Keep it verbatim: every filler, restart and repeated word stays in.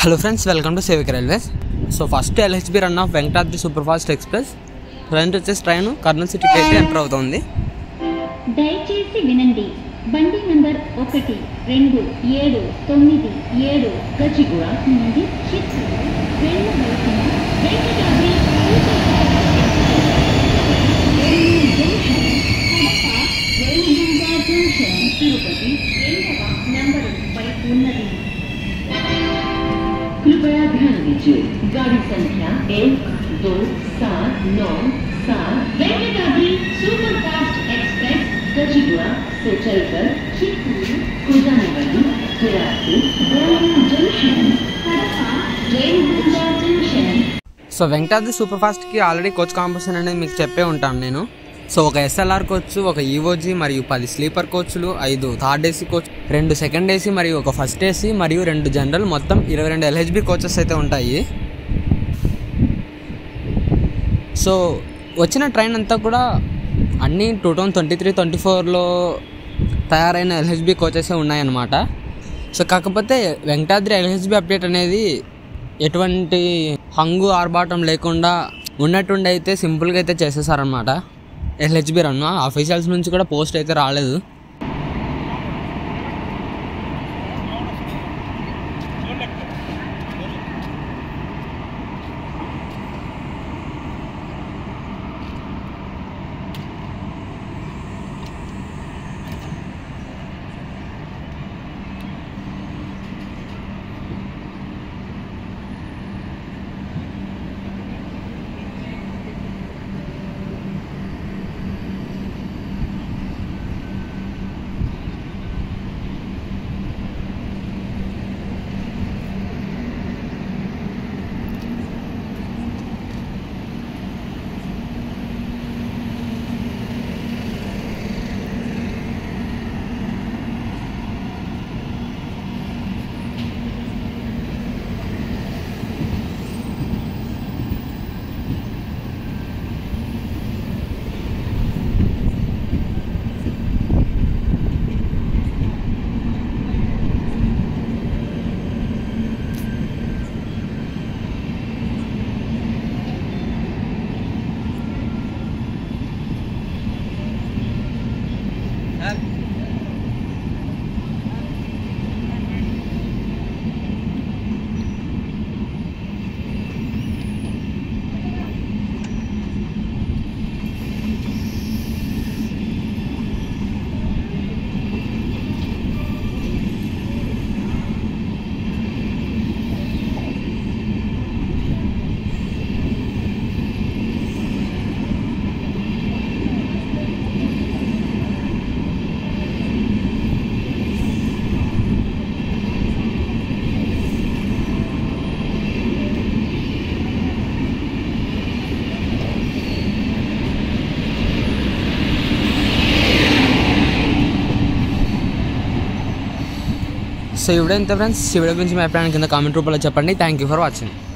Hello friends, welcome to Civic Railways. So first L H B run of Venkatadri Superfast Express. Front వచ్చేసి train Kurnool సిటీకి అయితే enter అవుతుంది. దయచేసి వినండి. బండి నంబర్ ఒకటి రెండు ఏడు తొమ్మిది ఏడు గజిగూడ నుండి చిత్తూరు వెళ్ళవలసిన వెంకటాద్రి జంక్షన్ తిరుపతి రెండవ నంబరు పై ఉన్నది. कृपया ध्यान दीजिए गाड़ी संख्या एक दो सात नौ सात वेंकटाद्री सुपरफास्ट एक्सप्रेस गजिगुड़ा से चलकर चित्तूर को जाने वाली तिरासी junction Kadapa Renigunta junction. So Venkatadri super ఫాస్ట్కి ఆల్రెడీ కోచ్ కాంపోజిషన్ అనేది మీకు చెప్పే ఉంటాను నేను. సో ఒక ఎస్ఎల్ఆర్ కోచ్, ఒక ఈవోజీ మరియు పది స్లీపర్ కోచ్లు, ఐదు థర్డ్ ఏసీ కోచ్, రెండు సెకండ్ ఏసీ మరియు ఒక ఫస్ట్ ఏసీ మరియు రెండు జనరల్, మొత్తం ఇరవై రెండు ఎల్హెచ్బి కోచెస్ అయితే ఉంటాయి. సో వచ్చిన ట్రైన్ అంతా కూడా అన్నీ two thousand twenty three twenty ఫోర్లో తయారైన ఎల్హెచ్బి కోచెసే ఉన్నాయన్నమాట. సో కాకపోతే వెంకటాద్రి ఎల్హెచ్బి అప్డేట్ అనేది ఎటువంటి హంగు ఆర్భాటం లేకుండా ఉన్నట్టుండి అయితే సింపుల్గా అయితే చేసేసారనమాట. ఎల్హెచ్బి రన్ అఫీషియల్స్ నుంచి కూడా పోస్ట్ అయితే రాలేదు. సో ఇవిడే ఇంత ఫ్రెండ్స్, ఈ వీడియో గురించి మీ అభిప్రాయం కింద కామెంట్ రూపంలో చెప్పండి. Thank you for watching.